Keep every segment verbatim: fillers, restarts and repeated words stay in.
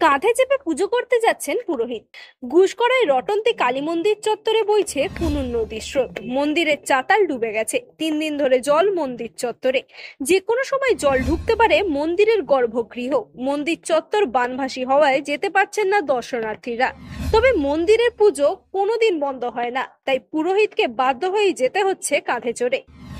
কাঁধে চেপে পুজো করতে যাচ্ছেন পুরোহিত। ঘুষকরায় রটন্তি কালী মন্দির চত্বরে বইছে পুনুন নদীর স্রোত। মন্দিরের চাতাল ডুবে গেছে। তিন দিন ধরে জল মন্দির চত্বরে। যে কোনো সময় জল ঢুকতে পারে মন্দিরের গর্ভগৃহ। মন্দির চত্বর বানভাসী হওয়ায় যেতে পারছেন না দর্শনার্থীরা। তবে মন্দিরের পুজো কোনোদিন বন্ধ হয় না, তাই পুরোহিতকে বাধ্য হয়ে যেতে হচ্ছে কাঁধে চড়ে।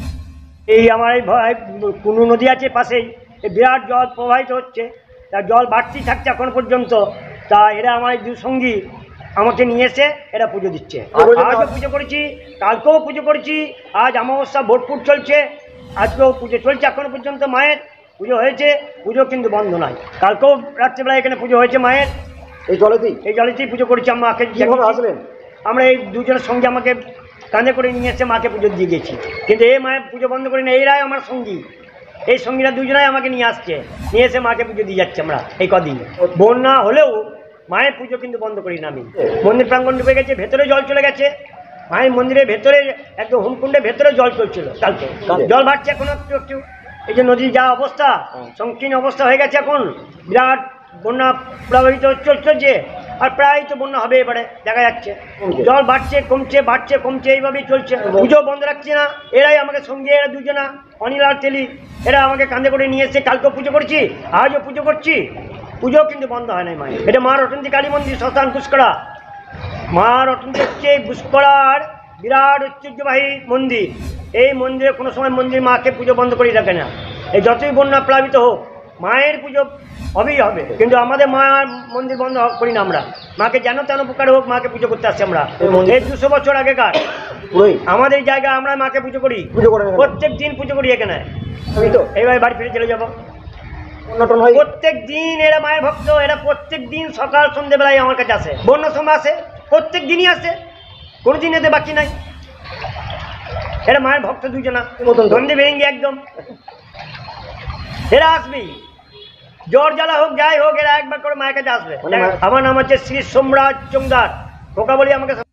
এই আমার এই কুনু নদী আছে পাশেই, বিরাট জল প্রবাহিত হচ্ছে, তা জল বাড়তেই থাকছে এখন পর্যন্ত। তা এরা আমার দু সঙ্গী আমাকে নিয়ে এসে এরা পুজো দিচ্ছে। আজও পুজো করেছি, কালকেও পুজো করেছি, আজ অমাবস্যা ভোটপুর চলছে, আজকেও পুজো চলছে এখনো পর্যন্ত। মায়ের পুজো হয়েছে, পুজো কিন্তু বন্ধ নয়। কালকেও রাত্রিবেলা এখানে পুজো হয়েছে মায়ের, এই জলেতেই এই জলেতেই পুজো করেছি। আমাকে যেভাবে আসলেন, আমরা এই দুজনের সঙ্গে আমাকে কাঁধে করে নিয়ে এসে মাকে পুজো দিয়ে গেছি, কিন্তু এই মায়ের পুজো বন্ধ করি না। এইরাই আমার সঙ্গী, এই সঙ্গীরা দুজনাই আমাকে নিয়ে আসছে, নিয়ে এসে মাকে পুজো দিয়ে যাচ্ছে। আমরা এই কদিন বন্যা হলেও মায়ের পুজো কিন্তু বন্ধ করি না আমি। মন্দির প্রাঙ্গণ ডুবে গেছে, ভেতরে জল চলে গেছে। মায়ের মন্দিরের ভেতরে একদম হোমকুণ্ডের ভেতরে জল চলছিল কালকে, জল বাড়ছে এখন একটু একটু। এই যে নদীর যা অবস্থা, সংকীর্ণ অবস্থা হয়ে গেছে এখন, বিরাট বন্যা প্রভাবিত চলছে। আর প্রায় তো বন্যা হবে এবারে দেখা যাচ্ছে। জল বাড়ছে কমছে, বাড়ছে কমছে, এইভাবেই চলছে। পুজো বন্ধ রাখছে না। এরাই আমাকে সঙ্গে, এরা দুজনা অনিল আর তেলি, এরা আমাকে কাঁধে করে নিয়ে এসে কালকেও পুজো করছি, আজও পুজো করছি। পুজো কিন্তু বন্ধ হয় নাই মায়ের। এটা মা রটন্তি কালী মন্দির, শ্মশান ঘুষকরা। মা রটন্তি হচ্ছে ঘুষকরার বিরাট ঐতিহ্যবাহী মন্দির। এই মন্দিরে কোনো সময় মন্দির মাকে পুজো বন্ধ করে রাখে না। এই যতই বন্যা প্লাবিত হোক, মায়ের পুজো হবেই হবে। কিন্তু আমাদের মা মন্দির বন্ধ করি না আমরা। মাকে যেন তেন প্রকার হোক মাকে পুজো করতে আসছি আমরা। এই দুশো বছর আগেকার আমাদের এই জায়গায় আমরা মাকে পুজো করি, পুজো করে প্রত্যেক দিন পুজো করি এখানে। আমি তো এইভাবে বাড়ি ফিরে চলে যাবো। প্রত্যেক দিন এরা মায়ের ভক্ত, এরা প্রত্যেক দিন সকাল সন্ধ্যেবেলায় আমার কাছে আসে। বন্যার সময় আসে, প্রত্যেক দিনই আসে, কোনো দিন এতে বাকি নাই। এরা মায়ের ভক্ত দুজনা, ধন্দে ভেঙ্গে একদম। এরা আসবেই, জ্বর জ্বালা হোক যাই হোক, এরা একবার করে মায়ের কাছে আসবে। আমার নাম হচ্ছে শ্রী সোমরাজ চোংদার, খোকা বলি আমাকে।